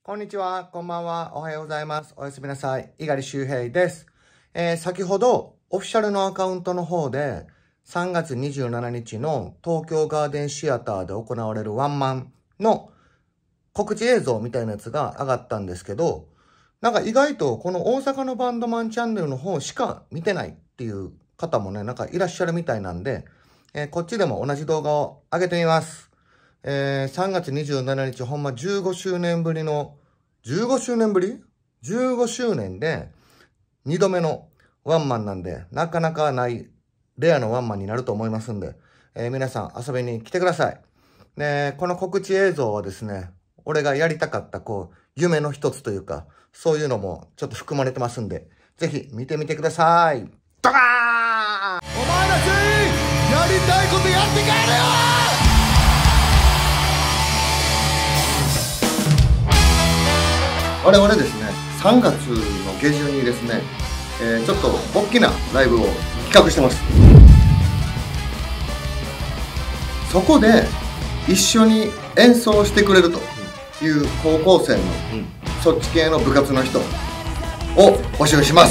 こんにちは、こんばんは、おはようございます。おやすみなさい。猪狩周平です。先ほど、オフィシャルのアカウントの方で、3月27日の東京ガーデンシアターで行われるワンマンの告知映像みたいなやつが上がったんですけど、なんか意外とこの大阪のバンドマンチャンネルの方しか見てないっていう方もね、なんかいらっしゃるみたいなんで、こっちでも同じ動画を上げてみます。3月27日ほんま15周年ぶりの、15周年ぶり ?15 周年で2度目のワンマンなんで、なかなかないレアのワンマンになると思いますんで、皆さん遊びに来てください。で、この告知映像はですね、俺がやりたかった夢の一つというか、そういうのもちょっと含まれてますんで、ぜひ見てみてください。ドカーン！お前ら全員やりたいことやって帰れよ！我々ですね、3月の下旬にですね、ちょっと大きなライブを企画してます。そこで一緒に演奏してくれるという高校生の、そっち系の部活の人を募集します。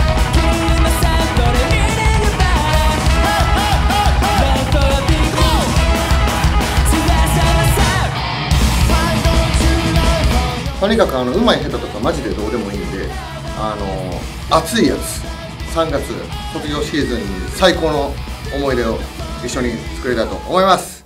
とにかくうまい下手とかマジでどうでもいいんで、熱いやつ、3月卒業シーズンに最高の思い出を一緒に作りたいと思います。